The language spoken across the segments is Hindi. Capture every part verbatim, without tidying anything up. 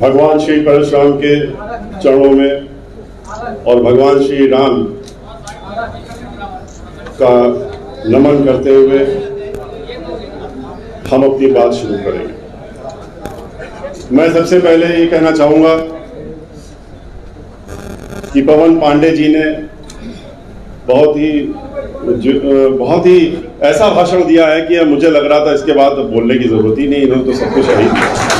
भगवान श्री परशुराम के चरणों में और भगवान श्री राम का नमन करते हुए हम अपनी बात शुरू करेंगे। मैं सबसे पहले ये कहना चाहूंगा कि पवन पांडे जी ने बहुत ही बहुत ही ऐसा भाषण दिया है कि मुझे लग रहा था इसके बाद तो बोलने की जरूरत ही नहीं, इन्होंने तो सब कुछ कही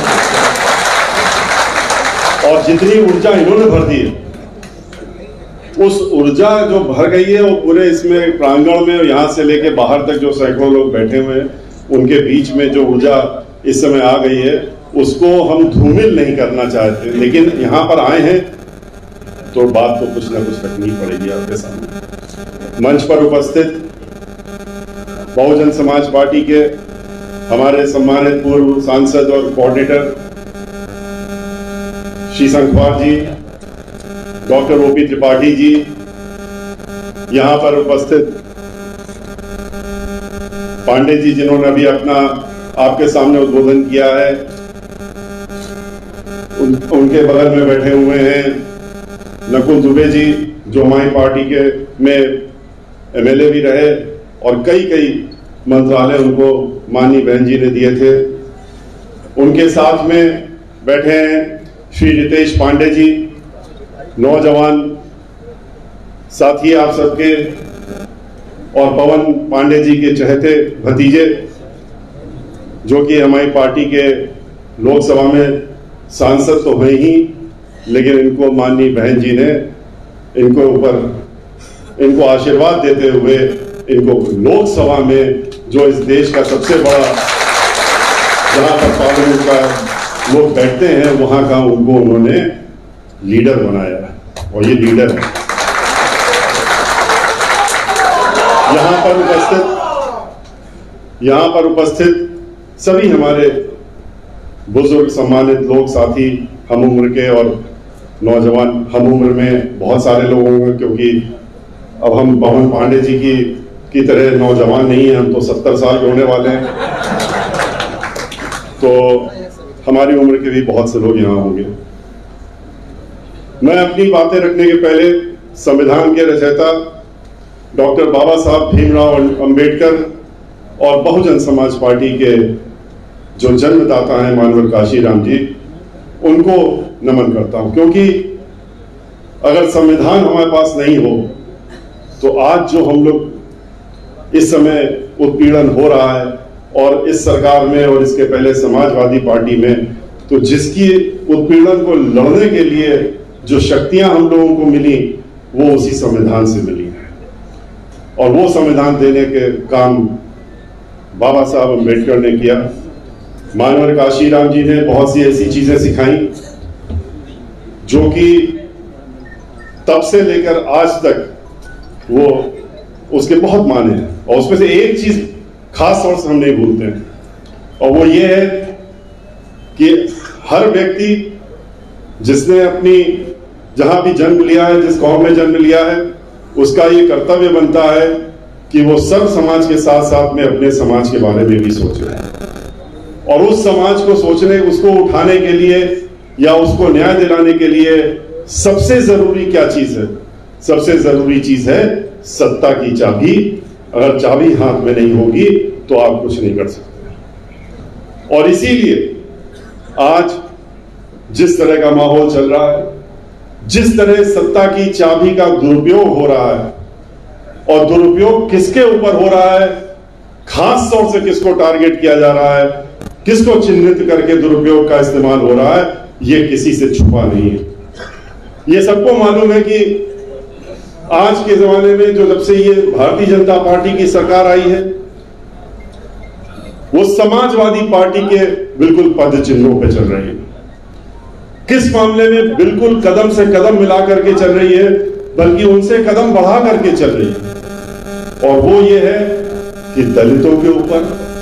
और जितनी ऊर्जा इन्होंने भर दी है उस ऊर्जा जो भर गई है वो पूरे इसमें प्रांगण में और यहाँ से लेके बाहर तक जो सैकड़ों लोग बैठे हुए हैं उनके बीच में जो ऊर्जा इस समय आ गई है उसको हम धूमिल नहीं करना चाहते, लेकिन यहाँ पर आए हैं तो बात तो कुछ ना कुछ रखनी पड़ेगी आपके सामने। मंच पर उपस्थित बहुजन समाज पार्टी के हमारे सम्मानित पूर्व सांसद और coordinator Shri Sankhwar ji, doctor OP Tripathi ji, यहाँ पर उपस्थित पांडे जी जिन्होंने अभी अपना आपके सामने उद्बोधन किया है, उन, उनके बगल में बैठे हुए हैं नकुल दुबे जी जो हमारी पार्टी के में एमएलए भी रहे और कई कई मंत्रालय उनको माननीय बहन जी ने दिए थे। उनके साथ में बैठे हैं श्री रितेश पांडे जी, नौजवान साथी आप सबके और पवन पांडे जी के चहेते भतीजे जो कि हमारी पार्टी के लोकसभा में सांसद तो हैं ही, लेकिन इनको माननीय बहन जी ने इनको ऊपर इनको आशीर्वाद देते हुए इनको लोकसभा में जो इस देश का सबसे बड़ा जहां पर पार्लियामेंट का लोग बैठते हैं वहां का उनको उन्होंने लीडर बनाया और ये लीडर है। यहां पर उपस्थित यहां पर उपस्थित सभी हमारे बुजुर्ग सम्मानित लोग साथी हम उम्र के और नौजवान, हम उम्र में बहुत सारे लोग होंगे क्योंकि अब हम पवन पांडे जी की की तरह नौजवान नहीं हैं, हम तो सत्तर साल के होने वाले हैं, तो हमारी उम्र के भी बहुत से लोग यहाँ होंगे। मैं अपनी बातें रखने के पहले संविधान के रचयिता डॉक्टर बाबा साहब भीमराव अंबेडकर और बहुजन समाज पार्टी के जो जन्मदाता हैं मानवर काशीराम जी, उनको नमन करता हूं, क्योंकि अगर संविधान हमारे पास नहीं हो तो आज जो हम लोग इस समय उत्पीड़न हो रहा है और इस सरकार में और इसके पहले समाजवादी पार्टी में, तो जिसकी उत्पीड़न को लड़ने के लिए जो शक्तियां हम लोगों को मिली वो उसी संविधान से मिली है और वो संविधान देने के काम बाबा साहब अम्बेडकर ने किया। मानवर काशीराम जी ने बहुत सी ऐसी चीजें सिखाई जो कि तब से लेकर आज तक वो उसके बहुत माने हैं और उसमें से एक चीज खास तौर से हम नहीं भूलते हैं और वो ये है कि हर व्यक्ति जिसने अपनी जहां भी जन्म लिया है, जिस कौम में जन्म लिया है, उसका ये कर्तव्य बनता है कि वो सब समाज के साथ साथ में अपने समाज के बारे में भी सोचे और उस समाज को सोचने, उसको उठाने के लिए या उसको न्याय दिलाने के लिए सबसे जरूरी क्या चीज है? सबसे जरूरी चीज है सत्ता की चाबी। अगर चाबी हाथ में नहीं होगी तो आप कुछ नहीं कर सकते और इसीलिए आज जिस तरह का माहौल चल रहा है, जिस तरह सत्ता की चाबी का दुरुपयोग हो रहा है और दुरुपयोग किसके ऊपर हो रहा है, खास तौर से किसको टारगेट किया जा रहा है, किसको चिन्हित करके दुरुपयोग का इस्तेमाल हो रहा है, ये किसी से छुपा नहीं है। ये सबको मालूम है कि आज के जमाने में जो जब से ये भारतीय जनता पार्टी की सरकार आई है वो समाजवादी पार्टी के बिल्कुल पद चिन्हों पे चल रही है। किस मामले में बिल्कुल कदम से कदम मिला करके चल रही है, बल्कि उनसे कदम बढ़ा करके चल रही है और वो ये है कि दलितों के ऊपर,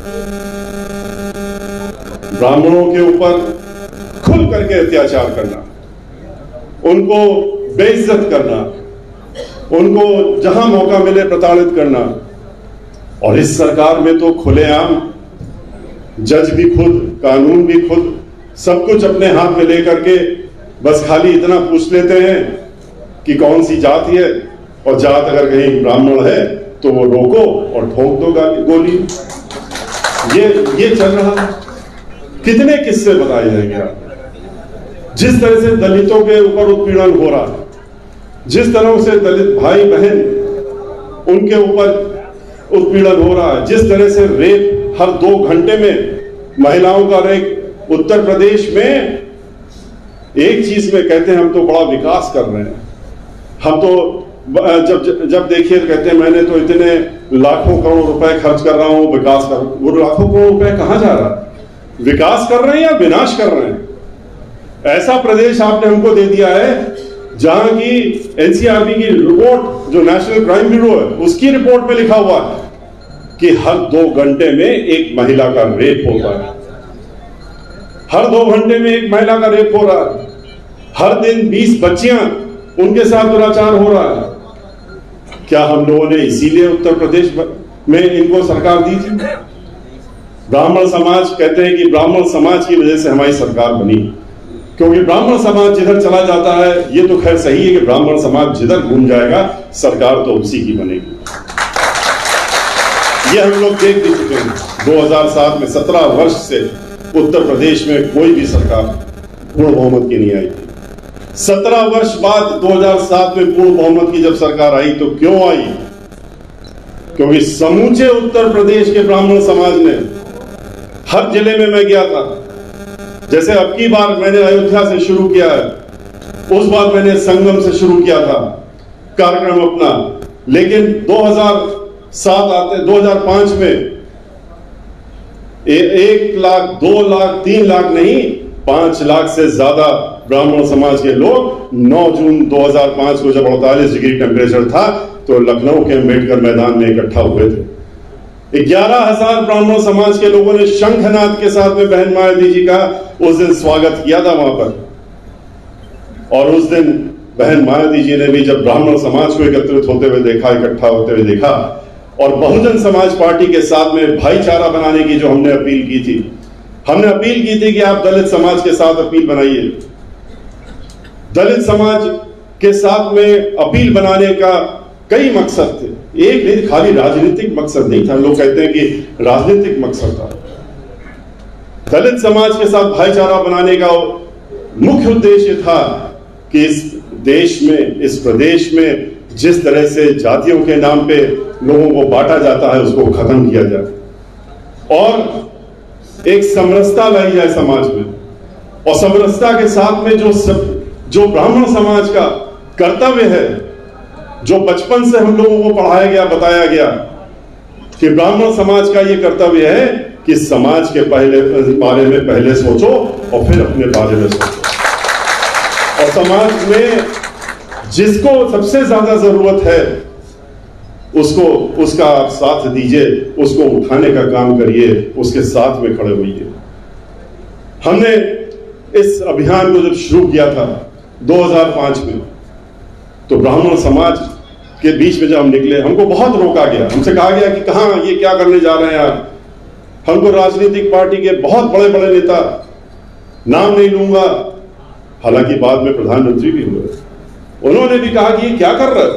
ब्राह्मणों के ऊपर खुल करके अत्याचार करना, उनको बेइज्जत करना, उनको जहां मौका मिले प्रताड़ित करना। और इस सरकार में तो खुलेआम जज भी खुद, कानून भी खुद सब कुछ अपने हाथ में लेकर के बस खाली इतना पूछ लेते हैं कि कौन सी जाति है, और जात अगर कहीं ब्राह्मण है तो वो रोको और ठोक दो गोली। ये ये चल रहा है। कितने किस्से बताए जाएंगे आप? जिस तरह से दलितों के ऊपर उत्पीड़न हो रहा है, जिस तरह से दलित भाई बहन उनके ऊपर उत्पीड़न हो रहा है, जिस तरह से रेप हर दो घंटे में महिलाओं का रेप उत्तर प्रदेश में, एक चीज में कहते हैं हम तो बड़ा विकास कर रहे हैं, हम तो जब जब देखिए कहते हैं मैंने तो इतने लाखों करोड़ रुपए खर्च कर रहा हूं विकास कर, वो लाखों करोड़ रुपए कहां जा रहा है? विकास कर रहे हैं या विनाश कर रहे हैं? ऐसा प्रदेश आपने हमको दे दिया है जहां की एनसीआरबी की रिपोर्ट, जो नेशनल क्राइम ब्यूरो है, उसकी रिपोर्ट में लिखा हुआ है कि हर दो घंटे में एक महिला का रेप होता है। हर दो घंटे में एक महिला का रेप हो रहा है। हर दिन बीस बच्चियां उनके साथ दुराचार हो रहा है। क्या हम लोगों ने इसीलिए उत्तर प्रदेश में इनको सरकार दी थी? ब्राह्मण समाज कहते हैं कि ब्राह्मण समाज की वजह से हमारी सरकार बनी, क्योंकि ब्राह्मण समाज जिधर चला जाता है, ये तो खैर सही है कि ब्राह्मण समाज जिधर घूम जाएगा सरकार तो उसी की बनेगी। ये हम लोग देख भी चुके हैं। दो हज़ार सात में सत्रह वर्ष से उत्तर प्रदेश में कोई भी सरकार पूर्ण बहुमत की नहीं आई थी। सत्रह वर्ष बाद दो हज़ार सात में पूर्ण बहुमत की जब सरकार आई तो क्यों आई? क्योंकि समूचे उत्तर प्रदेश के ब्राह्मण समाज ने, हर जिले में मैं गया था, जैसे अब की बार मैंने अयोध्या से शुरू किया है, उस बार मैंने संगम से शुरू किया था कार्यक्रम अपना, लेकिन दो हज़ार सात आते दो हज़ार पाँच में ए, एक लाख दो लाख तीन लाख नहीं पांच लाख से ज्यादा ब्राह्मण समाज के लोग नौ जून दो हज़ार पाँच को जब अड़तालीस डिग्री टेम्परेचर था तो लखनऊ के अंबेडकर मैदान में इकट्ठा हुए थे। ग्यारह हजार ब्राह्मण समाज के लोगों ने शंखनाद के साथ में बहन मायावती जी का उस दिन स्वागत किया था वहां पर। और उस दिन बहन मायावती जी ने भी जब ब्राह्मण समाज को एकत्रित होते हुए देखा, इकट्ठा होते हुए देखा, और बहुजन समाज पार्टी के साथ में भाईचारा बनाने की जो हमने अपील की थी, हमने अपील की थी कि आप दलित समाज के साथ अपील बनाइए। दलित समाज के साथ में अपील बनाने का कई मकसद थे, एक नहीं, खाली राजनीतिक मकसद नहीं था। लोग कहते हैं कि राजनीतिक मकसद था। दलित समाज के साथ भाईचारा बनाने का मुख्य उद्देश्य था कि इस देश में, इस प्रदेश में जिस तरह से जातियों के नाम पे लोगों को बांटा जाता है उसको खत्म किया जाए और एक समरसता लाई जाए समाज में। और समरसता के साथ में जो सब, जो ब्राह्मण समाज का कर्तव्य है, जो बचपन से हम लोगों को पढ़ाया गया, बताया गया कि ब्राह्मण समाज का ये कर्तव्य है कि समाज के पहले बारे में पहले सोचो और फिर अपने बारे में सोचो, और समाज में जिसको सबसे ज्यादा जरूरत है उसको, उसका आप साथ दीजिए, उसको उठाने का काम करिए, उसके साथ में खड़े होइए। हमने इस अभियान को जब शुरू किया था दो हज़ार पाँच में, तो ब्राह्मण समाज के बीच में जब हम निकले, हमको बहुत रोका गया, हमसे कहा गया कि कहां ये क्या करने जा रहे हैं आप। हमको राजनीतिक पार्टी के बहुत बड़े बड़े नेता, नाम नहीं लूंगा, हालांकि बाद में प्रधानमंत्री भी हुए, उन्होंने भी कहा कि ये क्या कर रहे हो।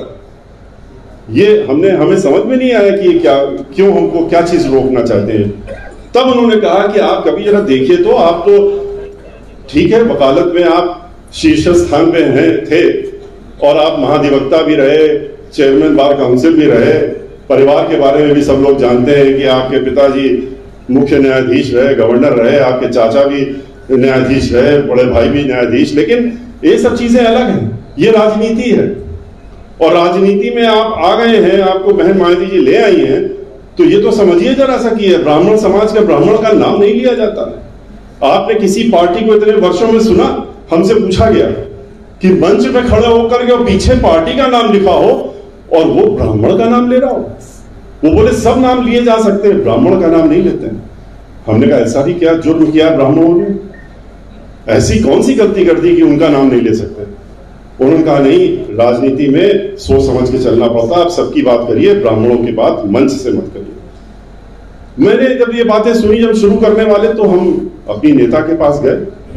ये हमने हमें समझ में नहीं आया कि क्या, क्यों हमको क्या चीज रोकना चाहते हैं। तब उन्होंने कहा कि आप कभी जरा देखिए तो, आप तो ठीक है वकालत में आप शीर्ष स्थान पे हैं थे, और आप महाधिवक्ता भी रहे, चेयरमैन बार काउंसिल भी रहे, परिवार के बारे में भी सब लोग जानते हैं कि आपके पिताजी मुख्य न्यायाधीश रहे, गवर्नर रहे, आपके चाचा भी न्यायाधीश रहे, बड़े भाई भी न्यायाधीश। लेकिन ये सब चीजें अलग हैं, ये राजनीति है, और राजनीति में आप आ गए हैं, आपको बहन मायावती जी ले आई हैं, तो ये तो समझिए जरा सा कि ब्राह्मण समाज का ब्राह्मण का नाम नहीं लिया जाता है। आपने किसी पार्टी को इतने वर्षों में सुना? हमसे पूछा गया कि मंच पे खड़े होकर के पीछे पार्टी का नाम लिखा हो और वो ब्राह्मण का नाम ले रहा हो। वो बोले सब नाम लिए जा सकते हैं, ब्राह्मण का नाम नहीं लेते हैं। हमने कहा ऐसा भी क्या जुर्म किया ब्राह्मणों ने, ऐसी कौन सी गलती कर दी कि उनका नाम नहीं ले सकते। उन्होंने कहा नहीं, राजनीति में सोच समझ के चलना पड़ता, आप सबकी बात करिए, ब्राह्मणों की बात मंच से मत करिए। मैंने जब ये बातें सुनी, जब शुरू करने वाले, तो हम अपनी नेता के पास गए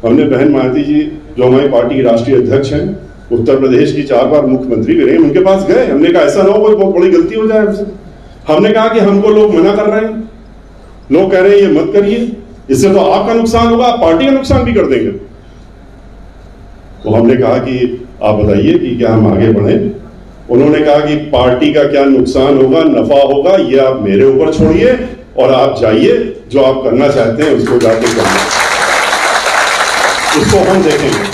हमने बहन मायावती जी जो हमारी पार्टी की राष्ट्रीय अध्यक्ष हैं, उत्तर प्रदेश की चार बार मुख्यमंत्री भी रहे, उनके पास गए। हमने कहा ऐसा ना हो कोई बहुत बड़ी गलती हो जाए हमसे। हमने कहा कि हमको लोग मना कर रहे हैं, लोग कह रहे हैं ये मत करिए, इससे तो आपका नुकसान होगा, आप पार्टी का नुकसान भी कर देंगे। तो हमने कहा कि आप बताइए कि क्या हम आगे बढ़ें। उन्होंने कहा कि पार्टी का क्या नुकसान होगा, नफा होगा, ये आप मेरे ऊपर छोड़िए और आप जाइए, जो आप करना चाहते हैं उसको जाके करिए, उसको हम देखेंगे।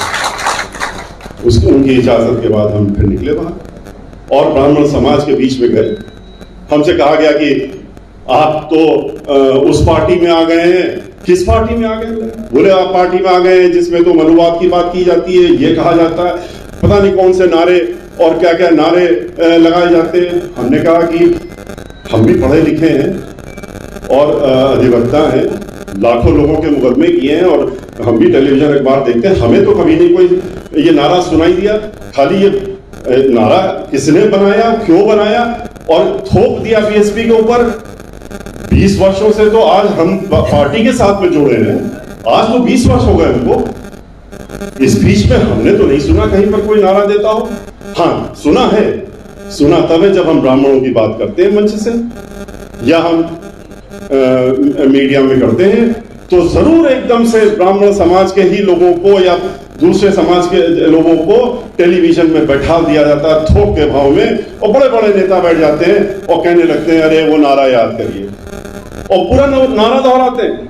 उसको उनकी इजाजत के बाद हम फिर निकले वहां और ब्राह्मण समाज के बीच में गए। हमसे कहा गया कि आप तो आ, उस पार्टी में आ गए हैं। किस पार्टी में आ गए? बोले आप पार्टी में आ गए हैं जिसमें तो मनुवाद की बात की जाती है, ये कहा जाता है, पता नहीं कौन से नारे और क्या क्या नारे लगाए जाते हैं। हमने कहा कि हम भी पढ़े लिखे हैं और अधिवक्ता हैं, लाखों लोगों के मुकदमे किए हैं और हम भी टेलीविजन अखबार देखते हैं, हमें तो कभी नहीं कोई ये नारा सुनाई दिया। खाली ये नारा किसने बनाया, क्यों बनाया और थोप दिया बीएसपी के ऊपर। बीस वर्षों से तो आज हम पार्टी के साथ में जुड़े हैं, आज तो बीस वर्ष हो गए हमको। इस बीच में हमने तो नहीं सुना कहीं पर कोई नारा देता हो। हाँ, सुना है, सुना तब है जब हम ब्राह्मणों की बात करते हैं मंच से या हम आ, मीडिया में करते हैं, तो जरूर एकदम से ब्राह्मण समाज के ही लोगों को या दूसरे समाज के लोगों को टेलीविजन में बैठा दिया जाता है थोक के भाव में, और बड़े बड़े नेता बैठ जाते हैं और कहने लगते हैं अरे वो नारा याद करिए, और पूरा नारा दोहराते हैं।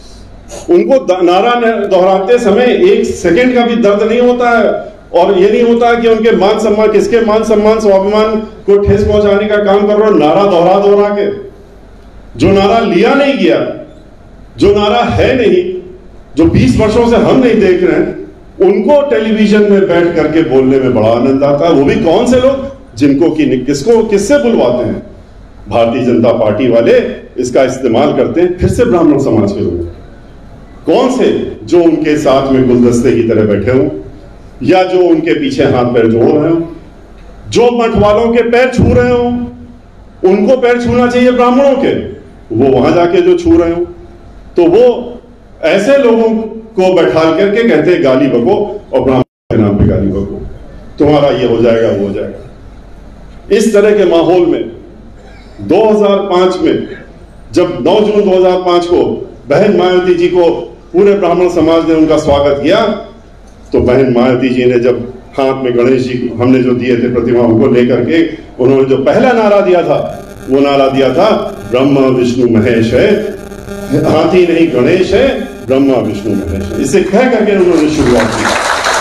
उनको नारा दोहराते समय एक सेकंड का भी दर्द नहीं होता है, और ये नहीं होता है कि उनके मान सम्मान, किसके मान सम्मान स्वाभिमान को ठेस पहुंचाने का काम कर रहे हो। नारा दोहरा दोहरा के, जो नारा लिया नहीं गया, जो नारा है नहीं, जो बीस वर्षों से हम नहीं देख रहे हैं, उनको टेलीविजन में बैठ करके बोलने में बड़ा आनंद आता है। वो भी कौन से लोग, जिनको कि किसको किससे बुलवाते हैं, भारतीय जनता पार्टी वाले इसका इस्तेमाल करते हैं फिर से ब्राह्मण समाज के लोग। कौन से? जो उनके साथ में गुलदस्ते की तरह बैठे हों या जो उनके पीछे हाथ पैर जोड़ रहे हो, जो मठ वालों के पैर छू रहे हो, उनको पैर छूना चाहिए ब्राह्मणों के, वो वहां जाके जो छू रहे हो, तो वो ऐसे लोगों को बैठा करके कहते हैं गाली बको, और ब्राह्मण के नाम पे गाली बको, तुम्हारा ये हो जाएगा वो हो जाएगा। इस तरह के माहौल में दो हज़ार पाँच में जब नौ जून दो हज़ार पाँच को बहन मायावती जी को पूरे ब्राह्मण समाज ने उनका स्वागत किया, तो बहन मायावती जी ने जब हाथ में गणेश जी हमने जो दिए थे प्रतिमा, उनको लेकर के उन्होंने जो पहला नारा दिया था, वो नारा दिया था ब्रह्मा विष्णु महेश है, हाथी नहीं गणेश है, ब्रह्मा विष्णु महेश है। इसे कह करके उन्होंने शुरुआत की।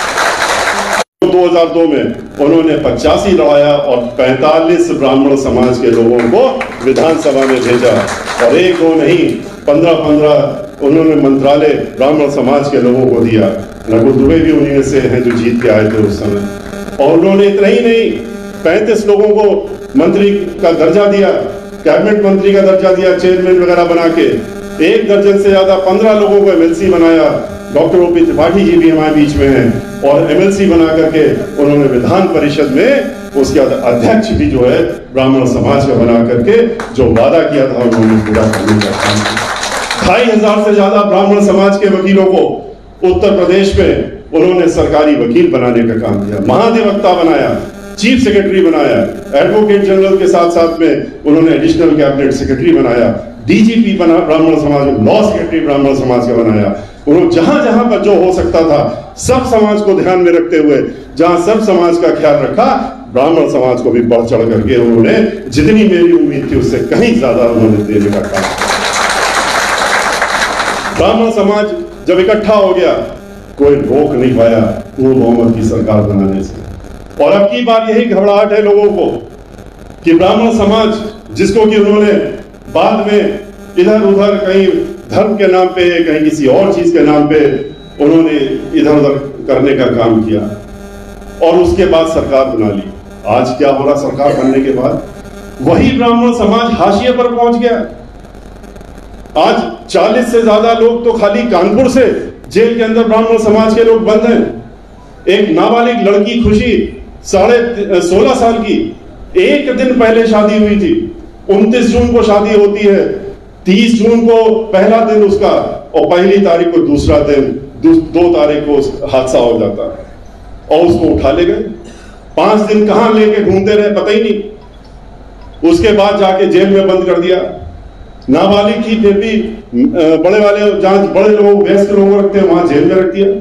दो हज़ार दो में उन्होंने पचासी लड़ाया और पैंतालीस ब्राह्मण समाज के लोगों को विधानसभा में भेजा, और एक दो नहीं पंद्रह पंद्रह उन्होंने मंत्रालय ब्राह्मण समाज के लोगों को दिया। रघु दुबे भी उन्हीं में से हैं जो जीत के आए थे उस समय। और उन्होंने इतना ही नहीं, पैंतीस लोगों को मंत्री का दर्जा दिया, कैबिनेट मंत्री का दर्जा दिया, चेयरमैन वगैरह बना के। एक दर्जन से ज्यादा पंद्रह लोगों को एमएलसी बनाया। डॉक्टर ओपी त्रिपाठी जी भी हमारे बीच में हैं, और एमएलसी बना करके उन्होंने विधान परिषद में उसके अध्यक्ष भी जो है ब्राह्मण समाज का बना करके जो वादा किया था उन्होंने पूरा करने का काम किया। ढाई हजार से ज्यादा ब्राह्मण समाज के वकीलों को उत्तर प्रदेश में उन्होंने सरकारी वकील बनाने का काम किया, महाधिवक्ता बनाया, चीफ सेक्रेटरी बनाया, एडवोकेट जनरल के साथ साथ में उन्होंने एडिशनल कैबिनेट सेक्रेटरी बनाया, डीजीपी बना ब्राह्मण समाज, लॉ सेक्रेटरी ब्राह्मण समाज का बनाया। उन्होंने जहां जहां पर जो हो सकता था सब समाज को ध्यान में रखते हुए, जहां सब समाज का ख्याल रखा, ब्राह्मण समाज को भी बढ़ चढ़ करके उन्होंने जितनी मेरी उम्मीद थी उससे कहीं ज्यादा उन्होंने देने का काम। ब्राह्मण समाज जब इकट्ठा हो गया, कोई रोक नहीं पाया पूर्ण बहुमत की सरकार बनाने से। और अब की बार यही घबराहट है लोगों को कि ब्राह्मण समाज, जिसको कि उन्होंने बाद में इधर उधर कहीं धर्म के नाम पे, कहीं किसी और चीज के नाम पे उन्होंने इधर उधर करने का काम किया, और उसके बाद सरकार बना ली। आज क्या हो रहा सरकार बनने के बाद? वही ब्राह्मण समाज हाशिए पर पहुंच गया। आज चालीस से ज्यादा लोग तो खाली कानपुर से जेल के अंदर ब्राह्मण समाज के लोग बंद हैं। एक नाबालिग लड़की खुशी, साढ़े सोलह साल की, एक दिन पहले शादी हुई थी, उनतीस जून को शादी होती है, तीस जून को पहला दिन उसका, और पहली तारीख को दूसरा दिन दो, दो तारीख को हादसा हो जाता है और उसको उठा ले गए। पांच दिन कहां लेके घूमते रहे पता ही नहीं। उसके बाद जाके जेल में बंद कर दिया। नाबालिग थी फिर भी बड़े वाले जहां बड़े लोग वयस्क लोग रखते हैं वहां जेल में रख दिया।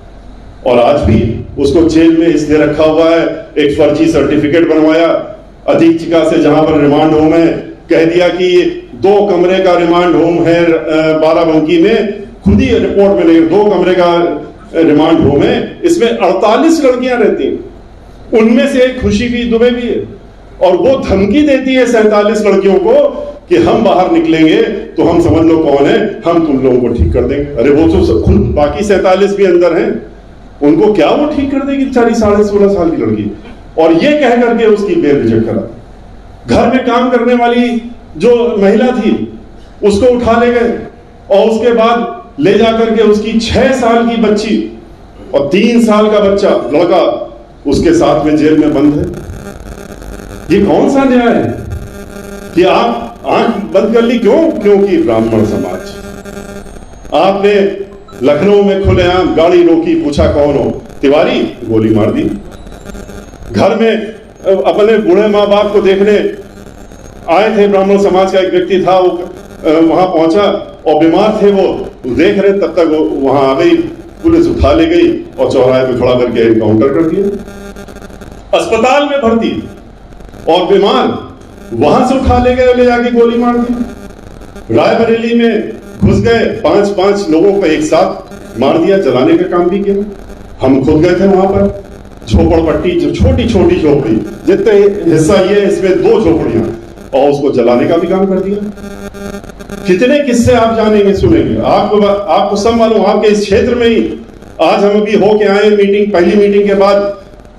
और आज भी उसको जेल में इसलिए रखा हुआ है, एक फर्जी सर्टिफिकेट बनवाया अधीक्षिका से, जहां पर रिमांड होम है, कह दिया कि दो कमरे का रिमांड होम है बाराबंकी में, खुद ही रिपोर्ट में नहीं, दो कमरे का रिमांड होम है, इसमें अड़तालीस लड़कियां रहती हैं, उनमें से एक खुशी भी दुबे भी है। और वो धमकी देती है सैंतालीस लड़कियों को कि हम बाहर निकलेंगे तो हम समझ लो कौन है, हम तुम लोगों को ठीक कर देंगे। अरे वो तो खुद बाकी सैंतालीस भी अंदर हैं, उनको क्या वो ठीक कर देगी चालीस साढ़े सोलह साल की लड़की। और ये कह करके उसकी बेल रिजेक्ट करा। घर में काम करने वाली जो महिला थी उसको उठा ले गए और उसके बाद ले जाकर के उसकी छह साल की बच्ची और तीन साल का बच्चा लड़का उसके साथ में जेल में बंद है। ये कौन सा न्याय है कि आप आंख बंद कर ली? क्यों? क्योंकि ब्राह्मण समाज। आपने लखनऊ में खुलेआम गाड़ी रोकी, पूछा कौन हो? तिवारी, गोली मार दी। घर में अपने बूढ़े माँ बाप को देखने आए थे, ब्राह्मण समाज का एक व्यक्ति था, वो वहां पहुंचा और बीमार थे, वो देख रहे, तब तक वो वहां आ गई, पुलिस उठा ले गई और चौराहे पे खड़ा करके एनकाउंटर कर दिया। अस्पताल में भर्ती और बीमार, वहां से उठा ले गए, ले जाके गोली मार दी। रायबरेली में घुस गए, पांच पांच लोगों को एक साथ मार दिया, जलाने का काम भी किया। हम खुद गए थे वहां पर, झोपड़पट्टी, जो छोटी छोटी झोपड़ी, जितने हिस्सा ये इसमें दो झोपड़ियां, और उसको जलाने का भी काम कर दिया। कितने किस्से आप जानेंगे, सुनेंगे, आपको आपको सब मालूम। आपके इस क्षेत्र में ही आज हम अभी होके आए मीटिंग, पहली मीटिंग के बाद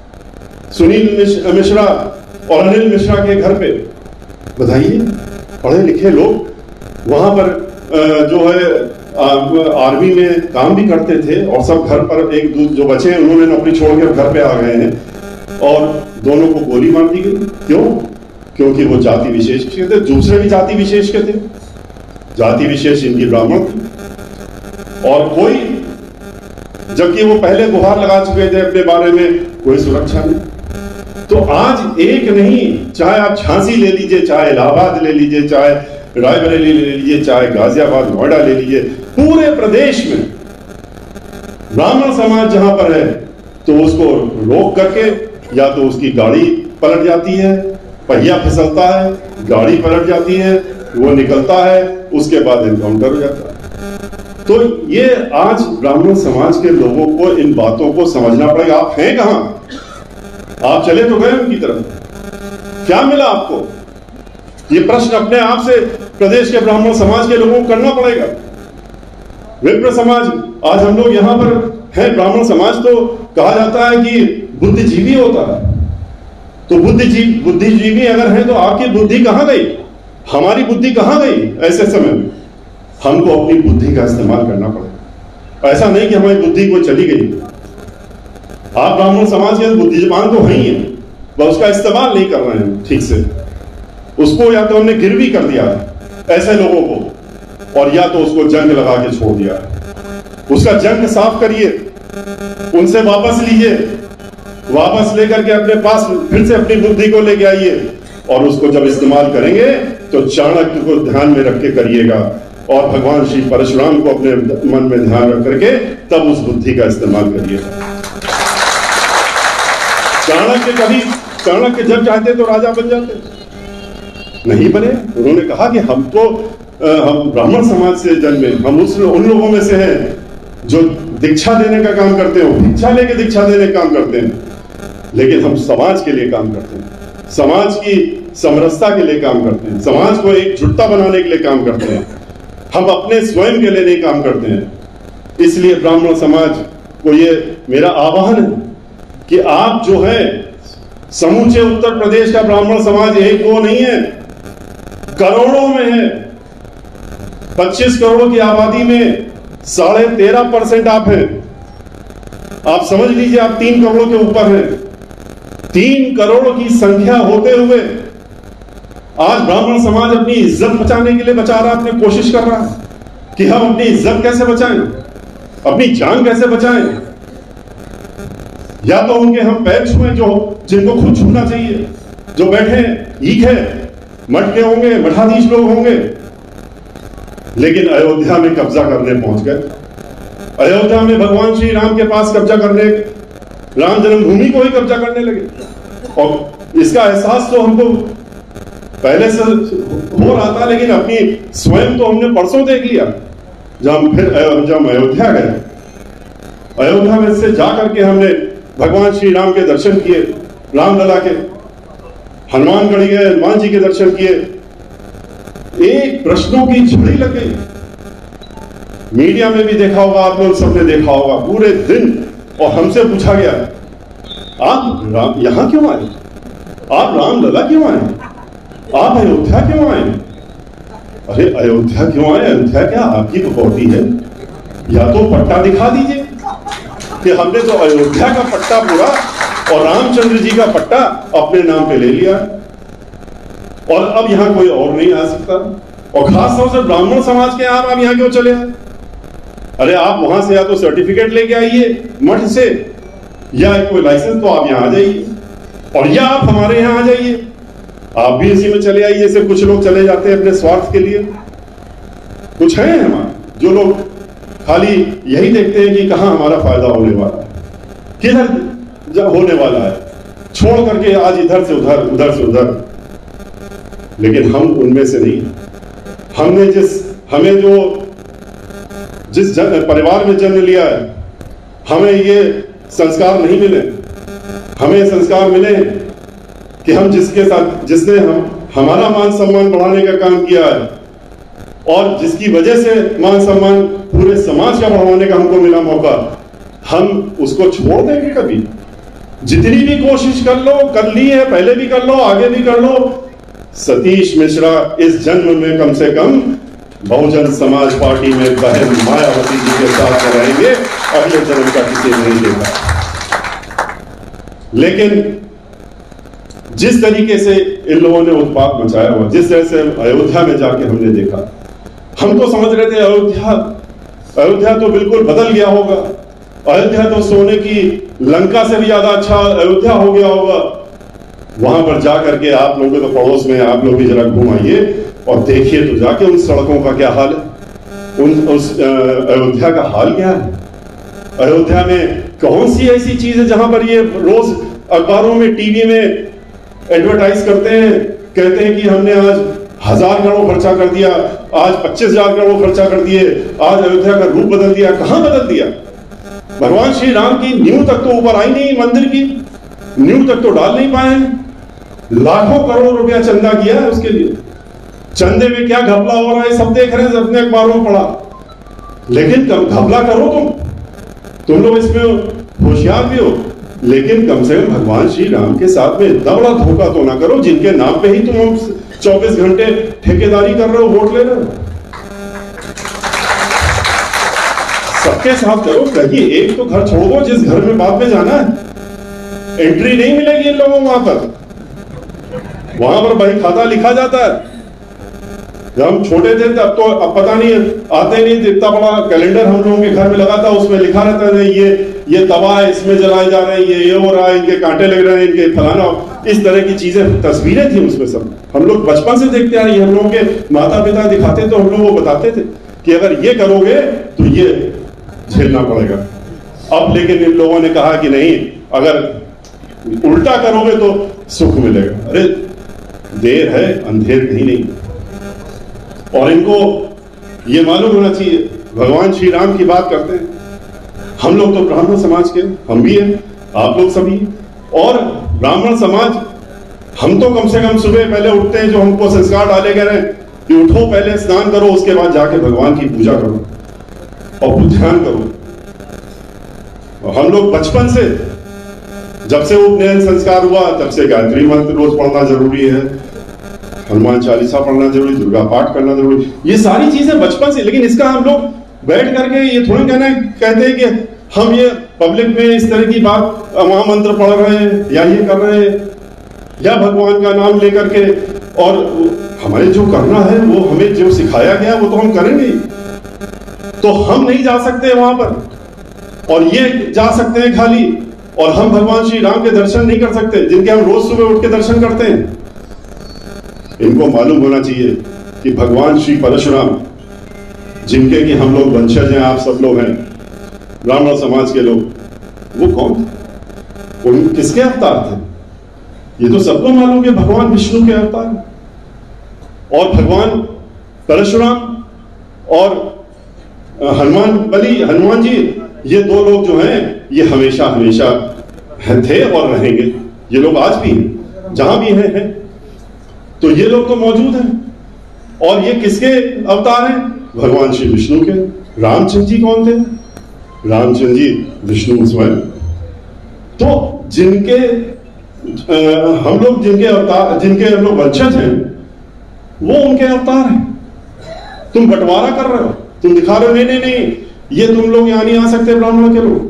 सुनील मिश्रा और अनिल मिश्रा के घर पे, बताइए, पढ़े लिखे लोग वहां पर जो है आर्मी में काम भी करते थे और सब घर पर एक जो बचे हैं उन्होंने नौकरी छोड़कर घर पे आ गए हैं और दोनों को गोली मार दी गई। क्यों? क्योंकि वो जाति विशेष के थे, दूसरे भी जाति विशेष के थे, जाति विशेष इनकी ब्राह्मण थी। और कोई, जबकि वो पहले गुहार लगा चुके थे अपने बारे में, कोई सुरक्षा नहीं। तो आज एक नहीं, चाहे आप झांसी ले लीजिए, चाहे इलाहाबाद ले लीजिए, चाहे रायबरेली ले लीजिए, चाहे गाजियाबाद नोएडा ले लीजिए, पूरे प्रदेश में ब्राह्मण समाज जहां पर है तो उसको रोक करके या तो उसकी गाड़ी पलट जाती है, पहिया फिसलता है, गाड़ी पलट जाती है, वो निकलता है, उसके बाद एनकाउंटर हो जाता है। तो ये आज ब्राह्मण समाज के लोगों को इन बातों को समझना पड़ेगा। आप हैं कहां? आप चले तो गए उनकी तरफ, क्या मिला आपको? ये प्रश्न अपने आप से प्रदेश के ब्राह्मण समाज के लोगों को करना पड़ेगा। विप्र समाज, आज हम लोग यहां पर हैं, ब्राह्मण समाज तो कहा जाता है कि बुद्धिजीवी होता है, तो बुद्धिजीवी बुद्धिजीवी अगर है तो आपकी बुद्धि कहां गई? हमारी बुद्धि कहां गई? ऐसे समय में हमको अपनी बुद्धि का इस्तेमाल करना पड़ेगा। ऐसा नहीं कि हमारी बुद्धि को चली गई। आप ब्राह्मण समाज के बुद्धिमान तो हैं ही हैं, वह उसका इस्तेमाल नहीं कर रहे हैं ठीक से। उसको या तो हमने गिरवी कर दिया है ऐसे लोगों को, और या तो उसको जंग लगा के छोड़ दिया है। उसका जंग साफ करिए, उनसे वापस लीजिए, वापस लेकर के अपने पास फिर से अपनी बुद्धि को लेके आइए, और उसको जब इस्तेमाल करेंगे तो चाणक्य को ध्यान में रख के करिएगा, और भगवान श्री परशुराम को अपने मन में ध्यान रख करके तब उस बुद्धि का इस्तेमाल करिएगा। चाणक्य कभी चाणक्य जब चाहते तो राजा बन जाते, नहीं बने। उन्होंने कहा कि हम तो हम ब्राह्मण समाज से जन्मे, हम उस उन लोगों में से हैं जो दीक्षा देने का काम करते हो, दीक्षा लेके दीक्षा देने का काम करते हैं, लेकिन हम समाज के लिए काम करते हैं, समाज की समरसता के लिए काम करते हैं, समाज को एकजुटता बनाने के लिए काम करते हैं, हम अपने स्वयं के लिए नहीं काम करते हैं। इसलिए ब्राह्मण समाज को ये मेरा आह्वान है कि आप जो है, समूचे उत्तर प्रदेश का ब्राह्मण समाज एक दो नहीं है, करोड़ों में है। पच्चीस करोड़ की आबादी में साढ़े तेरह परसेंट आप हैं। आप समझ लीजिए, आप तीन करोड़ के ऊपर हैं। तीन करोड़ की संख्या होते हुए आज ब्राह्मण समाज अपनी इज्जत बचाने के लिए बचा रहा है, अपनी कोशिश कर रहा है कि हम अपनी इज्जत कैसे बचाएं। अपनी जान कैसे बचाएं? या तो उनके हम पैर छुएं जो जिनको खुद छूना चाहिए, जो बैठे ईक है, मठ के होंगे, मठाधीश लोग होंगे, लेकिन अयोध्या में कब्जा करने पहुंच गए। अयोध्या में भगवान श्री राम के पास कब्जा करने, राम जन्मभूमि को ही कब्जा करने लगे। और इसका एहसास तो हमको पहले से हो रहा था, लेकिन अपनी स्वयं तो हमने परसों देख लिया जब हम फिर जब हम अयोध्या गए। अयोध्या में से जाकर के हमने भगवान श्री राम के दर्शन किए, रामलला के, हनुमानगढ़ी गए, हनुमान जी के दर्शन किए। एक प्रश्नों की झड़ी लग गई। मीडिया में भी देखा होगा, आप लोग सबने देखा होगा पूरे दिन, और हमसे पूछा गया आप यहां क्यों आए, आप रामलला क्यों आए, आप अयोध्या क्यों आए? अरे अयोध्या क्यों आए? अयोध्या क्या आपकी प्रॉपर्टी है? या तो पट्टा दिखा दीजिए कि हमने तो अयोध्या का पट्टा पूरा और रामचंद्र जी का पट्टा अपने नाम पे ले लिया और अब यहां कोई और नहीं आ सकता। और खास तौर से ब्राह्मण समाज के आप आप यहां क्यों चले आए? अरे आप वहां से या तो सर्टिफिकेट लेके आइए मठ से, या कोई लाइसेंस, तो आप यहां आ जाइए, और या आप हमारे यहां आ जाइए, आप भी इसी में चले आइए। जैसे कुछ लोग चले जाते हैं अपने स्वार्थ के लिए। कुछ हैं हमारे जो लोग खाली यही देखते हैं कि कहां हमारा फायदा होने वाला है, किधर होने वाला है, छोड़ करके आज इधर से उधर, उधर से उधर। लेकिन हम उनमें से नहीं। हमने जिस हमें जो जिस परिवार में जन्म लिया है, हमें ये संस्कार नहीं मिले। हमें संस्कार मिले कि हम जिसके साथ जिसने हम हमारा मान सम्मान बढ़ाने का काम किया है और जिसकी वजह से मान सम्मान पूरे समाज का बढ़ाने का हमको मिला मौका, हम उसको छोड़ देंगे कभी? जितनी भी कोशिश कर लो, कर ली है, पहले भी कर लो, आगे भी कर लो, सतीश मिश्रा इस जन्म में कम से कम बहुजन समाज पार्टी में बहन मायावती जी के साथ रहेंगे। अगले जन्म का किसी नहीं देखा। लेकिन जिस तरीके से इन लोगों ने उत्पात मचाया हुआ, जिस तरह से अयोध्या में जाके हमने देखा, हम तो समझ रहे थे अयोध्या अयोध्या तो बिल्कुल बदल गया होगा, अयोध्या तो सोने की लंका से भी ज्यादा अच्छा अयोध्या हो गया होगा। वहां पर जाकर के आप लोगों तो पड़ोस में आप लोग भी जरा घूम आइए और देखिए तो जाके उन सड़कों का क्या हाल है, उन उस अयोध्या का हाल क्या है। अयोध्या में कौन सी ऐसी चीज है जहां पर ये रोज अखबारों में, टीवी में एडवर्टाइज करते हैं, कहते हैं कि हमने आज हजार करोड़ खर्चा कर दिया, आज पच्चीस हजार करोड़ खर्चा कर दिए, आज अयोध्या का रूप बदल दिया। कहां बदल दिया? भगवान श्री राम की नींव तक तो ऊपर आई नहीं, मंदिर की नींव तक तो डाल नहीं पाए। लाखों करोड़ रुपया चंदा किया है उसके लिए। चंदे में क्या घपला हो रहा है सब देख रहे हैं, अपने अखबारों में पढ़ा। लेकिन घपला करो तुम तुम लोग इसमें होशियार भी हो, लेकिन कम से कम भगवान श्री राम के साथ में इतना बड़ा धोखा तो ना करो जिनके नाम पे ही तुम चौबीस घंटे ठेकेदारी कर रहे हो, वोट ले रहे हो। सबके साथ करो। कहिए एक तो घर छोड़ दो जिस घर में बाद में जाना है। एंट्री नहीं मिलेगी इन लोगों वहां पर। वहां पर बही खाता लिखा जाता है। जब हम छोटे थे तब तो अब पता नहीं आते नहीं, इतना बड़ा कैलेंडर हम लोगों के घर में लगा था, उसमें लिखा रहता है ये ये तवा है, इसमें जलाए जा रहे हैं, ये ये हो रहा है, इनके कांटे लग रहे हैं, इनके फलाना, इस तरह की चीजें, तस्वीरें थी उसमें सब। हम लोग बचपन से देखते आ रहे हैं, हम लोगों के माता पिता दिखाते तो हम लोग वो बताते थे कि अगर ये करोगे तो ये झेलना पड़ेगा। अब लेकिन इन लोगों ने कहा कि नहीं, अगर उल्टा करोगे तो सुख मिलेगा। अरे देर है अंधेर कहीं नहीं। और इनको ये मालूम होना चाहिए, भगवान श्री राम की बात करते हैं, हम लोग तो ब्राह्मण समाज के, हम भी हैं, आप लोग सभी। और ब्राह्मण समाज हम तो कम से कम सुबह पहले उठते हैं, जो हमको संस्कार डाले गए हैं कि उठो, पहले स्नान करो, उसके बाद जाके भगवान की पूजा करो और ध्यान करो। और हम लोग बचपन से, जब से उपनयन संस्कार हुआ तब से गायत्री मंत्र रोज पढ़ना जरूरी है, हनुमान चालीसा पढ़ना जरूरी, दुर्गा पाठ करना जरूरी, ये सारी चीजें बचपन से। लेकिन इसका हम लोग बैठ करके ये थोड़ा कहना कहते हैं कि हम ये पब्लिक में इस तरह की बात महामंत्र पढ़ रहे हैं या ये कर रहे हैं या भगवान का नाम लेकर के, और हमें जो करना है वो हमें जो सिखाया गया वो तो हम करेंगे ही। तो हम नहीं जा सकते वहां पर, और ये जा सकते हैं खाली, और हम भगवान श्री राम के दर्शन नहीं कर सकते जिनके हम रोज सुबह उठ के दर्शन करते हैं। इनको मालूम होना चाहिए कि भगवान श्री परशुराम, जिनके कि हम लोग वंशज हैं, आप सब लोग हैं, ब्राह्मण समाज के लोग, वो कौन थे, उन किसके अवतार थे? ये तो सबको मालूम है भगवान विष्णु के अवतार। और भगवान परशुराम और हनुमान बलि हनुमान जी, ये दो लोग जो हैं ये हमेशा हमेशा थे और रहेंगे। ये लोग आज भी हैं, जहां भी हैं हैं। तो ये लोग तो मौजूद हैं। और ये किसके अवतार हैं? भगवान श्री विष्णु के। रामचंद्र जी कौन थे? रामचंद्र जी विष्णु स्वयं। तो जिनके आ, हम लोग जिनके अवतार, जिनके हम लोग वंशज हैं, वो उनके अवतार हैं। तुम बंटवारा कर रहे हो, तुम दिखा रहे हो नहीं नहीं नहीं ये तुम लोग यहां नहीं आ सकते, ब्राह्मणों के लोग।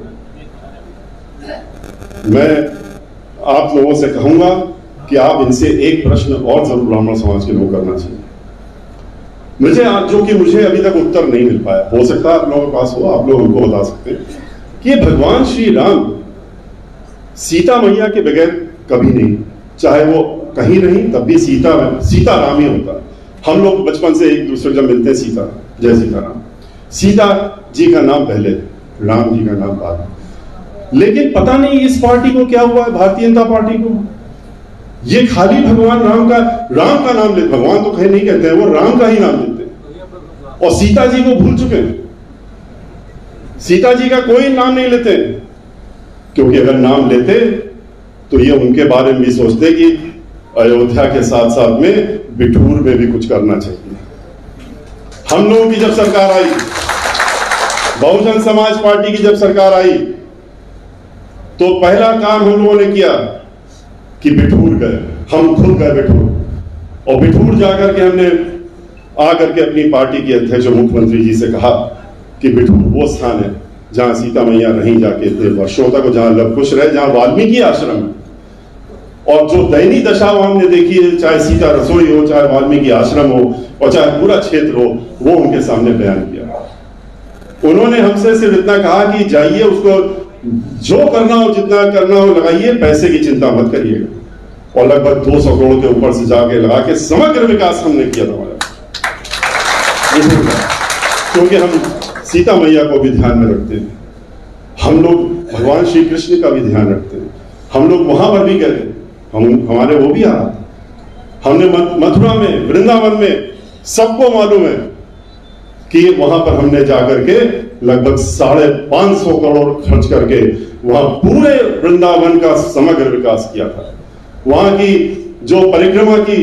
मैं आप लोगों से कहूंगा कि आप इनसे एक प्रश्न और जरूर ब्राह्मण समाज के लोग करना चाहिए, मुझे जो कि मुझे अभी तक उत्तर नहीं मिल पाया। हो सकता है आप लोगों के पास हो, आप लोग हमको बता सकते हैं कि भगवान श्री राम सीता मैया के बगैर कभी नहीं, चाहे वो कहीं रही तब भी सीता सीता राम ही होता। हम लोग बचपन से एक दूसरे जब मिलते हैं, सीता जय सीता राम, सीता जी का नाम पहले, राम जी का नाम बाद। लेकिन पता नहीं इस पार्टी को क्या हुआ है, भारतीय जनता पार्टी को, ये खाली भगवान राम का राम का नाम लेते, भगवान तो कहीं नहीं कहते हैं, वो राम का ही नाम लेते हैं। और सीता जी को भूल चुके हैं, सीता जी का कोई नाम नहीं लेते, क्योंकि अगर नाम लेते तो ये उनके बारे में भी सोचते कि अयोध्या के साथ साथ में बिठूर में भी कुछ करना चाहिए। हम लोगों की जब सरकार आई, बहुजन समाज पार्टी की जब सरकार आई, तो पहला काम हम लोगों ने किया कि बिठूर गए, हम खुद गए बिठूर। और बिठूर जाकर के हमने आकर के अपनी पार्टी के अध्यक्ष और मुख्यमंत्री जी से कहा कि बिठूर वो स्थान है जहां सीता मैया रहीं जाके इतने वर्षों तक, जहां लव कुश रहे, जहां वाल्मीकि आश्रम है। और जो दयनीय दशा हमने देखी है, चाहे सीता रसोई हो, चाहे वाल्मीकि आश्रम हो, और चाहे पूरा क्षेत्र हो, वो उनके सामने बयान किया। उन्होंने हमसे सिर्फ इतना कहा कि जाइए, उसको जो करना हो, जितना करना हो लगाइए, पैसे की चिंता मत करिएगा। और लगभग दो सौ करोड़ के ऊपर से जाके लगा के समग्र विकास हमने किया था हमारा, क्योंकि हम सीता मैया को भी ध्यान में रखते हैं, हम लोग भगवान श्री कृष्ण का भी ध्यान रखते हैं। हम लोग वहां पर भी गए, हम हमारे वो भी आ रहा था, हमने मथुरा में, वृंदावन में, सबको मालूम है कि वहां पर हमने जाकर के लगभग साढ़े पांच सौ करोड़ खर्च करके वहां पूरे वृंदावन का समग्र विकास किया था। वहां की जो परिक्रमा की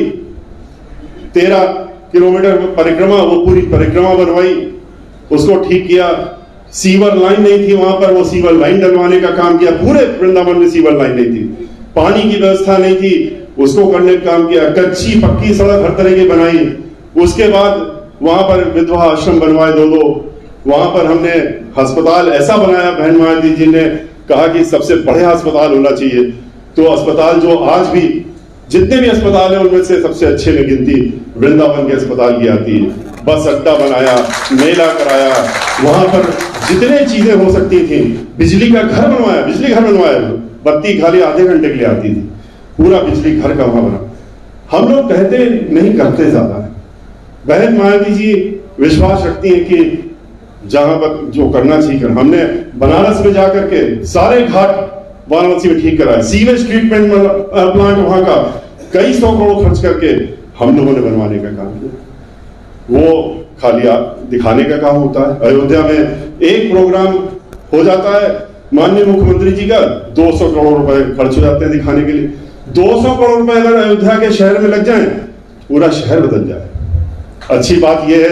तेरह किलोमीटर परिक्रमा, वो पूरी परिक्रमा बनवाई, उसको ठीक किया। सीवर लाइन नहीं थी वहां पर, वो सीवर लाइन डलवाने का काम किया। पूरे वृंदावन में सीवर लाइन नहीं थी, पानी की व्यवस्था नहीं थी, उसको करने का काम किया। कच्ची पक्की सड़क हर तरह की बनाई। उसके बाद वहां पर विधवा आश्रम बनवाए दो दो। वहां पर हमने अस्पताल ऐसा बनाया, बहन मायावती जी ने कहा कि सबसे बढ़िया अस्पताल होना चाहिए। तो अस्पताल जो आज भी जितने भी अस्पताल है उनमें से सबसे अच्छे में गिनती वृंदावन के अस्पताल की आती है। बस अड्डा बनाया, मेला कराया, वहां पर जितने चीजें हो सकती थी, बिजली का घर बनवाया, बिजली घर बनवाया, बत्ती खाली आधे घंटे के लिए आती थी, पूरा बिजली घर का वहां बना। हम लोग कहते नहीं, करते ज्यादा है। बहन मायावती जी विश्वास रखती हैं कि जहां पर जो करना चाहिए कर। हमने बनारस में जाकर के सारे घाट वाराणसी में ठीक कराया, सीवेज ट्रीटमेंट प्लांट वहां का कई सौ करोड़ खर्च करके हम लोगों ने बनवाने का काम किया। वो खाली दिखाने का काम होता है। अयोध्या में एक प्रोग्राम हो जाता है माननीय मुख्यमंत्री जी का, दो सौ करोड़ रुपए खर्च हो जाते हैं दिखाने के लिए। दो सौ करोड़ रुपए अगर अयोध्या के शहर में लग जाए, पूरा शहर बदल जाए। अच्छी बात यह है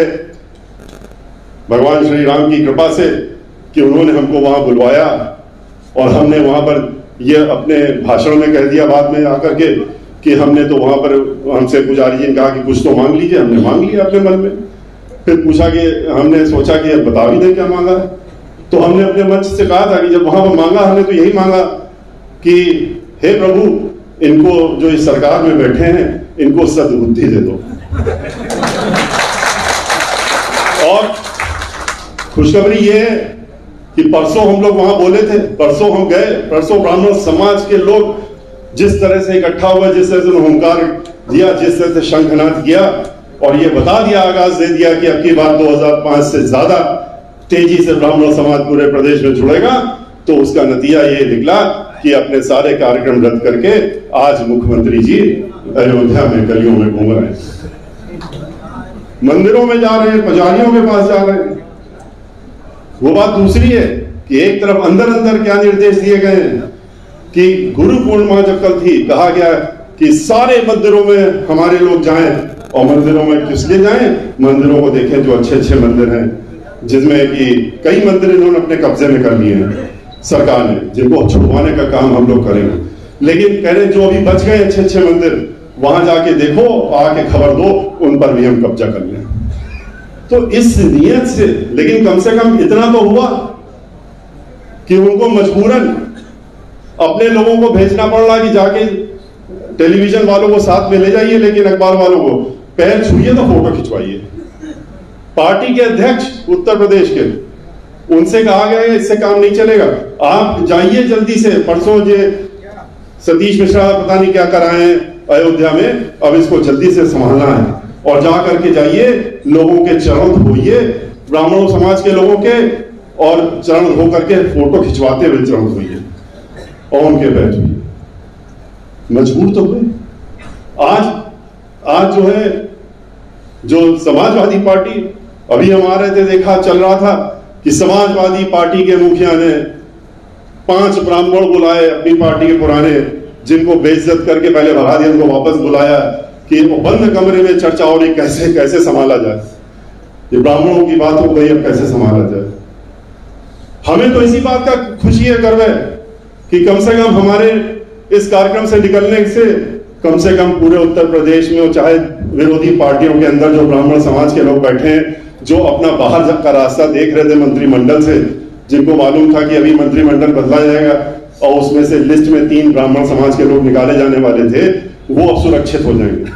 भगवान श्री राम की कृपा से कि उन्होंने हमको वहां बुलवाया, और हमने वहां पर ये अपने भाषण में कह दिया बाद में आकर के कि हमने तो वहां पर, हमसे पुजारी जी ने कहा कि कुछ तो मांग लीजिए। हमने मांग लिया अपने मन में। फिर पूछा कि हमने सोचा कि अब बता भी दें क्या मांगा। तो हमने अपने मंच से कहा था कि जब वहां पर मांगा, हमने तो यही मांगा कि हे प्रभु, इनको जो इस सरकार में बैठे हैं, इनको सद्बुद्धि दे दो। और खुशखबरी ये है कि परसों हम लोग वहां बोले थे, परसों हम गए, परसों ब्राह्मण समाज के लोग जिस तरह से इकट्ठा हुए, जिस तरह से हुंकार दिया, जिस तरह से शंखनाद किया और ये बता दिया, आगाज दे दिया कि अब की बार दो हज़ार पाँच से ज्यादा तेजी से ब्राह्मण समाज पूरे प्रदेश में जुड़ेगा, तो उसका नतीजा ये निकला कि अपने सारे कार्यक्रम रद्द करके आज मुख्यमंत्री जी अयोध्या में गलियों में घूम रहे हैं, मंदिरों में जा रहे हैं, पुजारियों के पास जा रहे हैं। वो बात दूसरी है कि एक तरफ अंदर अंदर क्या निर्देश दिए गए हैं कि गुरु पूर्णिमा जब कल थी, कहा गया कि सारे मंदिरों में हमारे लोग जाएं, और मंदिरों में किस लिए जाएं? मंदिरों को देखें जो अच्छे अच्छे मंदिर हैं, जिसमें कि कई मंदिर इन्होंने अपने कब्जे में कर लिए हैं सरकार ने, जिनको छुड़वाने का काम हम लोग करेंगे। लेकिन कह रहे जो अभी बच गए अच्छे अच्छे मंदिर, वहां जाके देखो, आके खबर दो, उन पर भी हम कब्जा कर लें। तो इस नियत से, लेकिन कम से कम इतना तो हुआ कि उनको मजबूरन अपने लोगों को भेजना पड़ रहा कि जाके टेलीविजन वालों को साथ में ले जाइए, लेकिन अखबार वालों को पैर छूइए तो फोटो खिंचवाइए। पार्टी के अध्यक्ष उत्तर प्रदेश के, उनसे कहा गया है इससे काम नहीं चलेगा, आप जाइए जल्दी से। परसों जे सतीश मिश्रा पता नहीं क्या कराए हैं अयोध्या में, अब इसको जल्दी से संभालना है और जा करके जाइए, लोगों के चरण धोइए, ब्राह्मणों समाज के लोगों के, और चरण धो करके फोटो खिंचवाते हुए चरण धोइए और उनके बैठिए। मजबूर तो हुए। आज आज जो है, जो समाजवादी पार्टी, अभी हम आ रहे थे, देखा चल रहा था कि समाजवादी पार्टी के मुखिया ने पांच ब्राह्मण बुलाए अपनी पार्टी के पुराने, जिनको बेइज्जत करके पहले भगा दिया, उनको वापस बुलाया कि बंद कमरे में चर्चा हो रही कैसे कैसे संभाला जाए, ये ब्राह्मणों की बात हो गई, अब कैसे संभाला जाए। हमें तो इसी बात का खुशी है, गर्व है कि कम से कम हमारे इस कार्यक्रम से निकलने से कम से कम पूरे उत्तर प्रदेश में, चाहे विरोधी पार्टियों के अंदर जो ब्राह्मण समाज के लोग बैठे हैं, जो अपना बाहर का रास्ता देख रहे थे मंत्रिमंडल से, जिनको मालूम था कि अभी मंत्रिमंडल बदला जाएगा और उसमें से लिस्ट में तीन ब्राह्मण समाज के लोग निकाले जाने वाले थे, वो अब सुरक्षित हो जाएंगे।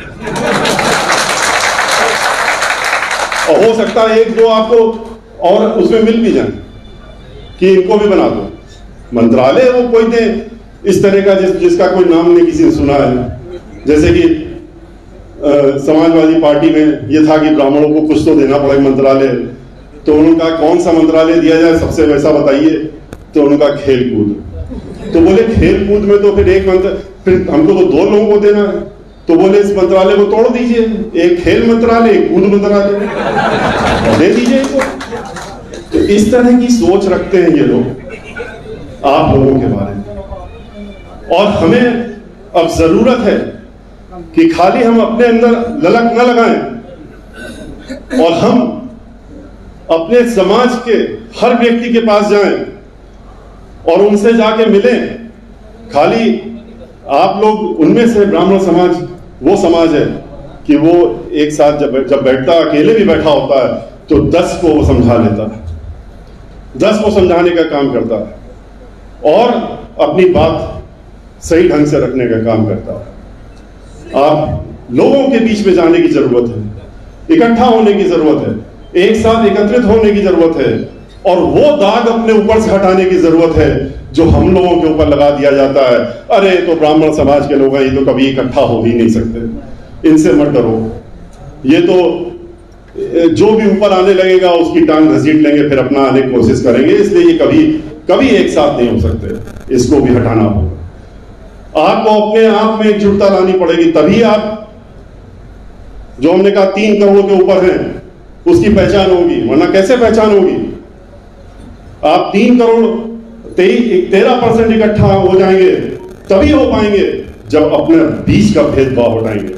और हो सकता है एक दो आपको और उसमें मिल भी जाए कि इनको भी बना दो मंत्रालय, वो कोई दे इस तरह का जिस, जिसका कोई नाम नहीं किसी ने सुना है। जैसे कि आ, समाजवादी पार्टी में ये था कि ब्राह्मणों को कुछ तो देना पड़ेगा मंत्रालय, तो उनका कौन सा मंत्रालय दिया जाए सबसे वैसा बताइए, तो उनका खेल कूद। तो बोले खेल कूद में तो फिर एक मंत्र, फिर हमको तो दो लोगों को देना है, तो बोले इस मंत्रालय को तोड़ दीजिए, एक खेल मंत्रालय, एक कूद मंत्रालय दे दीजिए इसको। तो इस तरह की सोच रखते हैं ये लोग आप लोगों के बारे में। और हमें अब जरूरत है कि खाली हम अपने अंदर ललक न लगाएं और हम अपने समाज के हर व्यक्ति के पास जाएं और उनसे जाके मिलें। खाली आप लोग उनमें से ब्राह्मण समाज वो समाज है कि वो एक साथ जब जब बैठता, अकेले भी बैठा होता है, तो दस को वो समझा लेता है, दस को समझाने का काम करता है और अपनी बात सही ढंग से रखने का काम करता है। आप लोगों के बीच में जाने की जरूरत है, इकट्ठा होने की जरूरत है, एक साथ एकत्रित होने की जरूरत है, और वो दाग अपने ऊपर से हटाने की जरूरत है जो हम लोगों के ऊपर लगा दिया जाता है। अरे तो ब्राह्मण समाज के लोग हैं, ये तो कभी इकट्ठा हो ही नहीं सकते, इनसे मत डरो, ये तो जो भी ऊपर आने लगेगा उसकी टांग घसीट लेंगे, फिर अपना आने की कोशिश करेंगे, इसलिए ये कभी कभी एक साथ नहीं हो सकते, इसको भी हटाना होगा। आपको अपने आप में एकजुटता लानी पड़ेगी, तभी आप जो हमने कहा तीन करोड़ के ऊपर हैं उसकी पहचान होगी, वरना कैसे पहचान होगी। आप तीन करोड़ तेरह परसेंट इकट्ठा हो जाएंगे, तभी हो पाएंगे जब अपने बीच का भेदभाव हटाएंगे।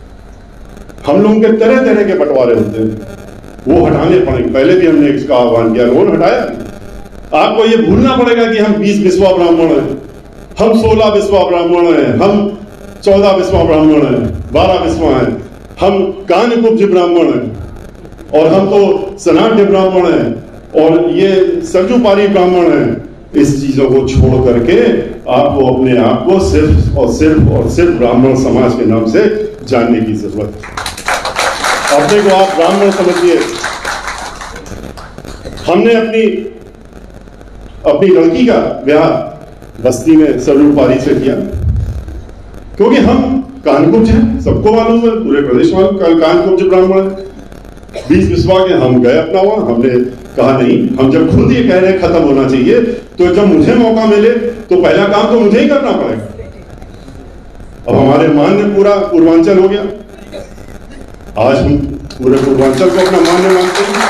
हम लोगों के तरह तरह के बंटवारे होते हैं, वो हटाने पड़ेंगे। पहले भी हमने इसका आह्वान किया, लोगों ने हटाया। आपको ये भूलना पड़ेगा कि हम बीस विश्वा ब्राह्मण हैं, हम सोलह विश्वा ब्राह्मण हैं, हम चौदह विश्वा ब्राह्मण हैं, बारह विश्वा हैं, हम कान्यकुब्ज ब्राह्मण हैं, और हम तो सनाट्य ब्राह्मण हैं, और ये सरजूपारी ब्राह्मण हैं। इस चीजों को छोड़ करके आपको अपने आप को सिर्फ और सिर्फ और सिर्फ ब्राह्मण समाज के नाम से जानने की जरूरत है। अपने को आप ब्राह्मण समझिए। हमने अपनी अपनी लड़की का ब्याह बस्ती में सरयू पारी से किया, क्योंकि हम कानकुब्ज हैं, सबको मालूम है, पूरे प्रदेश वालों कानकुब्ज ब्राह्मण है। बीस बिस्वा के हम गए अपना वहां, हमने कहा नहीं, हम जब खुद ये कह रहे हैं खत्म होना चाहिए, तो जब मुझे मौका मिले तो पहला काम तो मुझे ही करना पड़ेगा। अब हमारे मान्य पूरा पूर्वांचल हो गया, आज हम पूरे पूर्वांचल को अपना मान्य मानते हैं।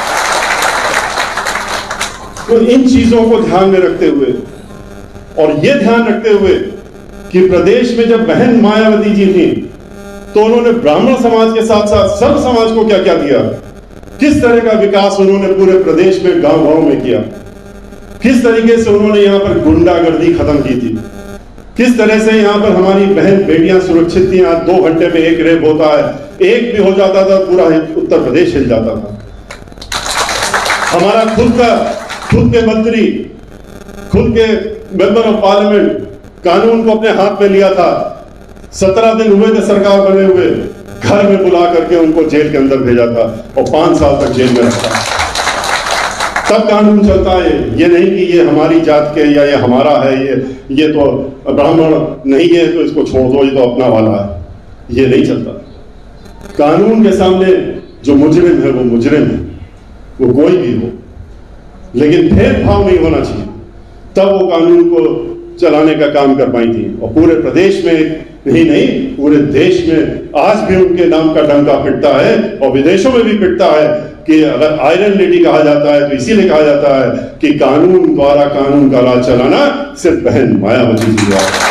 तो इन चीजों को ध्यान में रखते हुए और ये ध्यान रखते हुए कि प्रदेश में जब बहन मायावती जी थी तो उन्होंने ब्राह्मण समाज के साथ साथ सर्व समाज को क्या क्या दिया, किस तरह का विकास उन्होंने पूरे प्रदेश में गांव गांव में किया, किस तरीके से उन्होंने यहां पर गुंडागर्दी खत्म की थी, किस तरह से यहां पर हमारी बहन बेटियां सुरक्षित थी। आज दो घंटे में एक रेप होता है, एक भी हो जाता था पूरा उत्तर प्रदेश हिल जाता था। हमारा खुद का खुद के मंत्री, खुद के मेंबर ऑफ पार्लियामेंट कानून को अपने हाथ में लिया था। सत्रह दिन हुए थे सरकार बने हुए, घर में बुला करके उनको जेल के अंदर भेजा था और पांच साल तक जेल में रखा। तब कानून चलता है, ये नहीं कि ये हमारी जात के या ये हमारा है, ये ये तो ब्राह्मण नहीं है तो इसको छोड़ दो, ये तो अपना वाला है, ये नहीं चलता। कानून के सामने जो मुजरिम है वो मुजरिम है, वो कोई भी हो, लेकिन भेदभाव नहीं होना चाहिए। तब वो कानून को चलाने का काम कर पाई थी और पूरे प्रदेश में ही नहीं, पूरे देश में आज भी उनके नाम का डंका पिटता है और विदेशों में भी पिटता है कि अगर आयरन लेडी कहा जाता है तो इसीलिए कहा जाता है कि कानून द्वारा कानून का राज चलाना सिर्फ बहन मायावती जी द्वारा।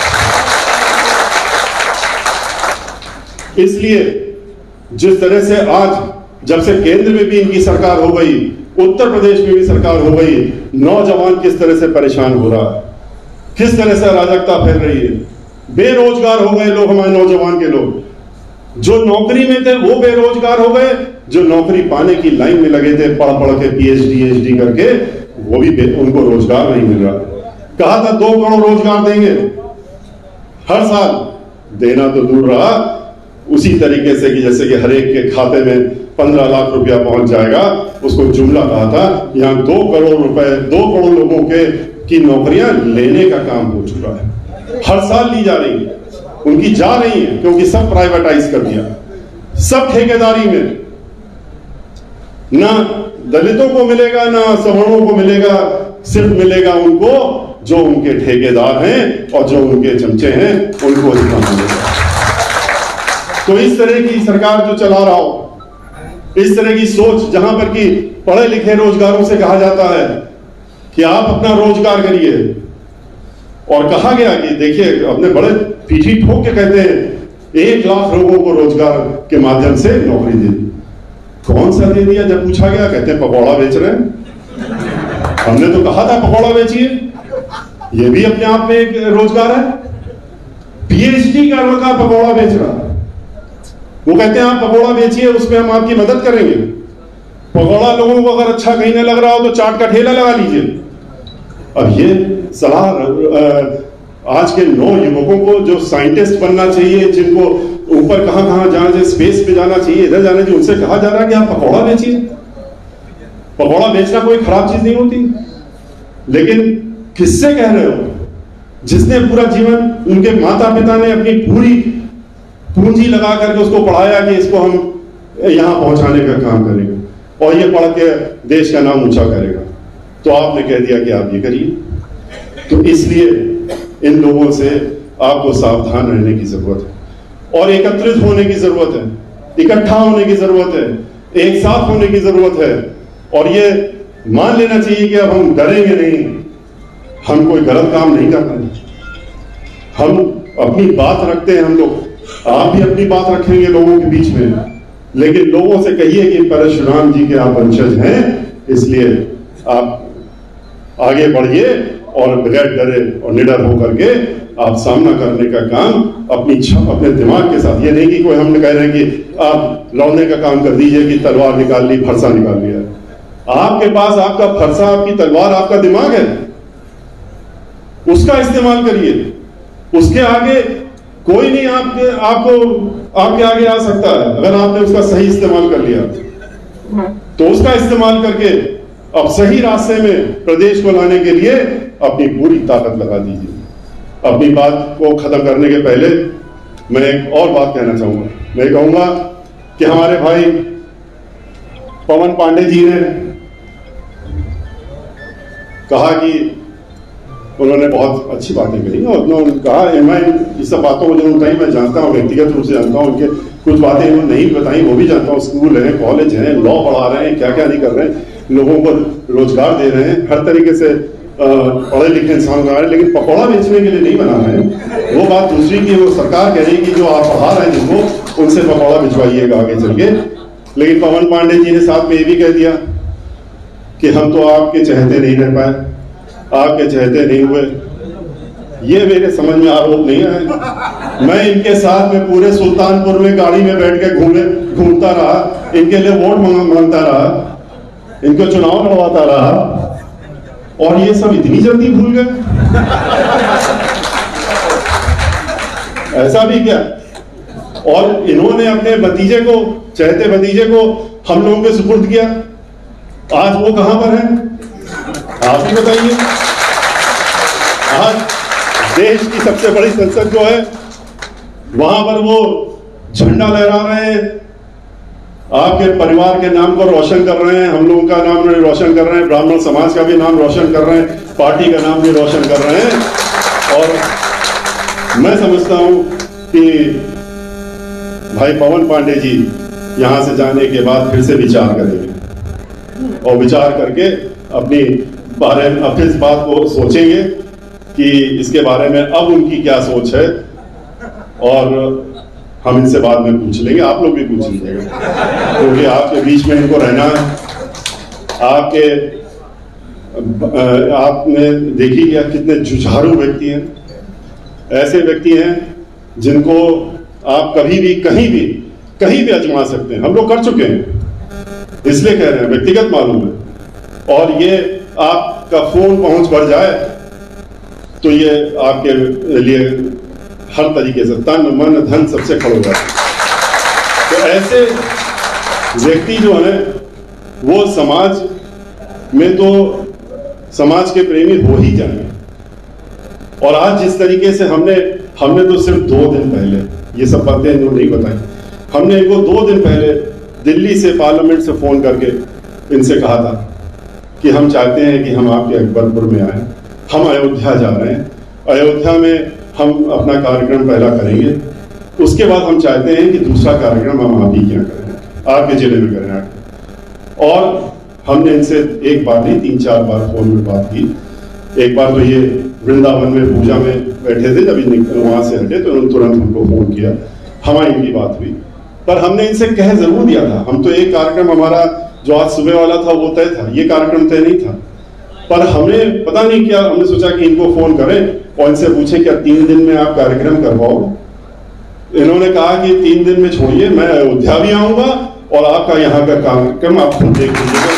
इसलिए जिस तरह से आज जब से केंद्र में भी इनकी सरकार हो गई, उत्तर प्रदेश में भी सरकार हो गई, नौजवान किस तरह से परेशान हो रहा है, किस तरह से अराजकता फैल रही है, बेरोजगार हो गए लोग, हमारे नौजवान के लोग जो नौकरी में थे वो बेरोजगार हो गए, जो नौकरी पाने की लाइन में लगे थे पढ़ पढ़ के पीएचडी एचडी करके वो भी उनको रोजगार नहीं मिल रहा। कहा था दो करोड़ रोजगार देंगे हर साल, देना तो दूर रहा, उसी तरीके से कि जैसे कि हर एक के खाते में पंद्रह लाख रुपया पहुंच जाएगा, उसको जुमला कहा था। यहां दो करोड़ रुपए दो करोड़ लोगों के की नौकरियां लेने का काम हो चुका है, हर साल ली जा रही है, उनकी जा रही है, क्योंकि सब प्राइवेटाइज कर दिया, सब ठेकेदारी में। ना दलितों को मिलेगा ना सवर्णों को मिलेगा, सिर्फ मिलेगा उनको जो उनके ठेकेदार हैं और जो उनके चमचे हैं उनको इतना मिलेगा। तो इस तरह की सरकार जो चला रहा हो, इस तरह की सोच, जहां पर कि पढ़े लिखे रोजगारों से कहा जाता है कि आप अपना रोजगार करिए, और कहा गया कि देखिए अपने बड़े पीठी ठोक के कहते हैं एक लाख लोगों को रोजगार के माध्यम से नौकरी दे दी। कौन सा दे दिया? जब पूछा गया कहते हैं पकौड़ा बेच रहे हैं। हमने तो कहा था पकौड़ा बेचिए, ये भी अपने आप में एक रोजगार है। पीएचडी का लड़का पकौड़ा बेच रहा है, वो कहते हैं आप पकौड़ा बेचिए, उसमें हम आपकी मदद करेंगे। पकौड़ा लोगों को अगर अच्छा कहीं नहीं लग रहा हो तो चाट का ठेला लगा लीजिए। अब ये सलाह आज के नौ युवकों को जो साइंटिस्ट बनना चाहिए, जिनको ऊपर कहां कहां जाना चाहिए, स्पेस पे जाना चाहिए, इधर जाना चाहिए, उनसे कहा जा रहा है कि आप पकौड़ा बेचिए। पकौड़ा बेचना कोई खराब चीज नहीं होती, लेकिन किससे कह रहे हो? जिसने पूरा जीवन, उनके माता पिता ने अपनी पूरी पूंजी लगा करके उसको पढ़ाया कि इसको हम यहां पहुंचाने का काम करेंगे और ये पढ़ के देश का नाम ऊंचा करेगा, तो आपने कह दिया कि आप ये करिए। तो इसलिए इन लोगों से आपको सावधान रहने की जरूरत है और एकत्रित होने की जरूरत है, इकट्ठा होने की जरूरत है, एक साथ होने की जरूरत है। और ये मान लेना चाहिए कि अब हम डरेंगे नहीं, हम कोई गलत काम नहीं कर रहे, हम अपनी बात रखते हैं। हम लोग, आप भी अपनी बात रखेंगे लोगों के बीच में, लेकिन लोगों से कहिए कि परशुराम जी के आप वंशज हैं, इसलिए आप आगे बढ़िए और बगैर डरे और निडर होकर के आप सामना करने का काम अपनी अपने दिमाग के साथ, ये नहीं कि कोई हम कह रहे हैं कि आप लौटने का काम कर दीजिए कि तलवार निकाल ली, फरसा निकाल लिया। आपके पास आपका फरसा, आपकी तलवार, आपका दिमाग है, उसका इस्तेमाल करिए। उसके आगे कोई नहीं आपके आपको आपके आगे आ सकता है। अगर आपने उसका सही इस्तेमाल कर लिया तो उसका इस्तेमाल करके अब सही रास्ते में प्रदेश को लाने के लिए अपनी पूरी ताकत लगा दीजिए। अपनी बात को खत्म करने के पहले मैं एक और बात कहना चाहूंगा। मैं कहूंगा कि हमारे भाई पवन पांडे जी ने कहा कि उन्होंने बहुत अच्छी बातें कही और उन्होंने कहा मैं इस सब बातों को जो बताई मैं जानता हूँ, व्यक्तिगत रूप से जानता हूँ। उनके कुछ बातें इन्होंने नहीं बताई वो भी जानता हूँ। स्कूल है, कॉलेज है, लॉ पढ़ा रहे हैं, क्या क्या नहीं कर रहे हैं, लोगों को रोजगार दे रहे हैं, हर तरीके से पढ़े लिखे इंसान बना रहे हैं, लेकिन पकौड़ा बेचने के लिए नहीं बना रहे हैं। वो बात दूसरी की वो सरकार कह रही कि जो आप पढ़ा रहे हैं जिनको उनसे पकौड़ा भिजवाइएगा आगे चल के। लेकिन पवन पांडे जी ने साथ में ये भी कह दिया कि हम तो आपके चहेते नहीं रह पाए, आपके चहेते नहीं हुए। ये मेरे समझ में आरोप नहीं है। मैं इनके साथ में पूरे सुल्तानपुर में गाड़ी में बैठ के घूमे घूमता रहा, इनके लिए वोट मांगता रहा, इनको चुनाव लड़वाता रहा, और ये सब इतनी जल्दी भूल गए। ऐसा भी क्या? और इन्होंने अपने भतीजे को, चहते भतीजे को हम लोगों के सुपुर्द किया। आज वो कहां पर है आप ही बताइए। आज देश की सबसे बड़ी संसद जो है वहां पर वो झंडा लहरा रहे हैं, आपके परिवार के नाम को रोशन कर रहे हैं, हम लोगों का नाम रोशन कर रहे हैं, ब्राह्मण समाज का भी नाम रोशन कर रहे हैं, पार्टी का नाम भी रोशन कर रहे हैं। और मैं समझता हूं कि भाई पवन पांडे जी यहां से जाने के बाद फिर से विचार करेंगे और विचार करके अपनी बारे में अब इस बात को सोचेंगे कि इसके बारे में अब उनकी क्या सोच है, और हम इनसे बाद में पूछ लेंगे। आप लोग भी पूछ लीजिएगा क्योंकि तो आपके बीच में इनको रहना है। आपके आपने देखी क्या कितने जुझारू व्यक्ति हैं, ऐसे व्यक्ति हैं जिनको आप कभी भी कहीं भी कहीं भी आजमा सकते हैं। हम लोग कर चुके हैं, इसलिए कह रहे हैं, व्यक्तिगत मालूम है। और ये आपका फोन पहुंच बढ़ जाए तो ये आपके लिए हर तरीके से तन मन धन सबसे खड़े हो जाते। तो ऐसे व्यक्ति जो है वो समाज में तो समाज के प्रेमी हो ही जाएंगे। और आज जिस तरीके से हमने हमने तो सिर्फ दो दिन पहले ये सब बातें इन्होंने नहीं बताई, हमने इनको दो दिन पहले दिल्ली से पार्लियामेंट से फोन करके इनसे कहा था कि हम चाहते हैं कि हम आपके अकबरपुर में आए, हम अयोध्या जा रहे हैं, अयोध्या में हम अपना कार्यक्रम पहला करेंगे, उसके बाद हम चाहते हैं कि दूसरा कार्यक्रम हम आप ही क्या करें, आपके जिले में करें आगे। और हमने इनसे एक बार नहीं तीन चार बार फोन में बात की। एक बार तो ये वृंदावन में पूजा में बैठे थे, जब वहां से हटे तो उन्होंने तुरंत हमको फोन किया, हमारी इनकी बात हुई। पर हमने इनसे कह जरूर दिया था, हम तो एक कार्यक्रम हमारा जो आज सुबह वाला था वो तय था, ये कार्यक्रम तय नहीं था। पर हमें पता नहीं क्या, हमने सोचा कि इनको फोन करें और इनसे पूछें क्या तीन दिन में आप कार्यक्रम करवाओ। इन्होंने कहा कि तीन दिन में छोड़िए, मैं अयोध्या भी आऊंगा और आपका यहाँ का कार्यक्रम आप खुद देख लीजिएगा।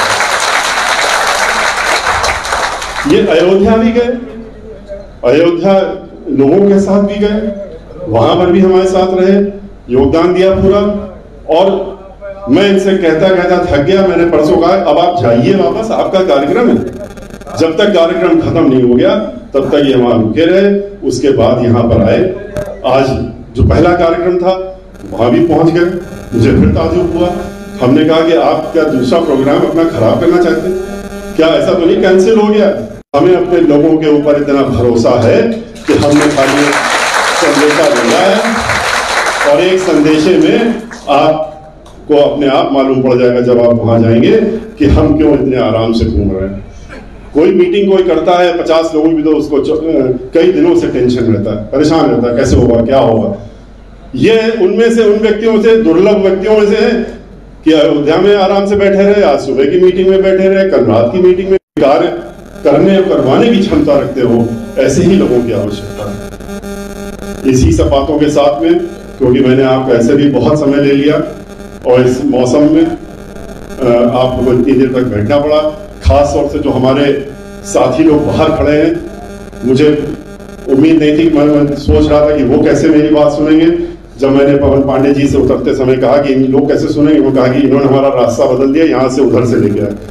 ये अयोध्या भी गए, अयोध्या लोगों के साथ भी गए, वहां पर भी हमारे साथ रहे, योगदान दिया पूरा। और मैं इनसे कहता कहता थक गया, मैंने परसों कहा अब आप जाइए वापस, आपका कार्यक्रम है। जब तक कार्यक्रम खत्म नहीं हो गया तब तक ये वहां रुके रहे, उसके बाद यहाँ पर आए। आज जो पहला कार्यक्रम था वहां भी पहुंच गए, मुझे फिर ताजुब हुआ। हमने कहा कि आप क्या दूसरा प्रोग्राम अपना खराब करना चाहते हैं क्या? ऐसा तो नहीं कैंसिल हो गया? हमें अपने लोगों के ऊपर इतना भरोसा है कि हमने खाली संदेशा भेजा है और एक संदेशे में आपको अपने आप मालूम पड़ जाएगा जब आप वहां जाएंगे कि हम क्यों इतने आराम से घूम रहे हैं। कोई मीटिंग कोई करता है पचास लोगों भी तो उसको कई दिनों से टेंशन रहता है, परेशान रहता है, कैसे होगा क्या होगा। ये उनमें से उन व्यक्तियों से दुर्लभ व्यक्तियों में से है कि अयोध्या में आराम से बैठे रहे, आज सुबह की मीटिंग में बैठे रहे, कल रात की मीटिंग में कार्य करने और करवाने की क्षमता रखते हो। ऐसे ही लोगों की आवश्यकता है। इसी सब बातों के साथ में, क्योंकि मैंने आपको ऐसे भी बहुत समय ले लिया और इस मौसम में आपको इतनी देर तक बैठना पड़ा, खास तौर से जो हमारे साथी लोग बाहर खड़े हैं, मुझे उम्मीद नहीं थी। मैं, मैं सोच रहा था कि वो कैसे मेरी बात सुनेंगे। जब मैंने पवन पांडे जी से उतरते समय कहा कि इन लोग कैसे सुनेंगे, वो कहा कि इन्होंने हमारा रास्ता बदल दिया, यहाँ से उधर से लेके आए।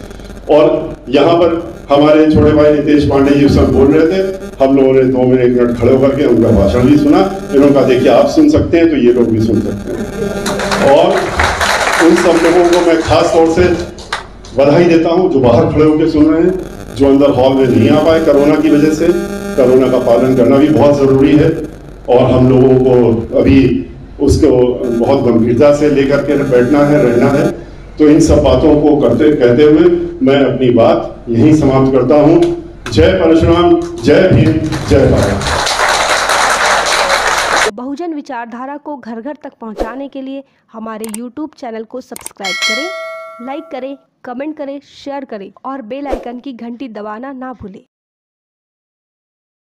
और यहाँ पर हमारे छोटे भाई नितेश पांडे जी उस समय बोल रहे थे, हम लोगों ने दो मिनट एक मिनट खड़े होकर के उनका भाषण भी सुना। इन्होंने कहा देखिए आप सुन सकते हैं तो ये लोग भी सुन सकते हैं। और उन सब लोगों को मैं खास तौर से बधाई देता हूं जो बाहर खड़े होकर सुन रहे हैं, जो अंदर हॉल में नहीं आ पाए कोरोना की वजह से। कोरोना का पालन करना भी बहुत जरूरी है और हम लोगों को अभी उसको बहुत गंभीरता से लेकर के बैठना है, रहना है। तो इन सब बातों को करते कहते हुए मैं अपनी बात यहीं समाप्त करता हूं। जय परशुराम, जय भीम, जय भारत। बहुजन विचारधारा को घर घर तक पहुंचाने के लिए हमारे यूट्यूब चैनल को सब्सक्राइब करें, लाइक करें, कमेंट करें, शेयर करें और बेल आइकन की घंटी दबाना ना भूलें।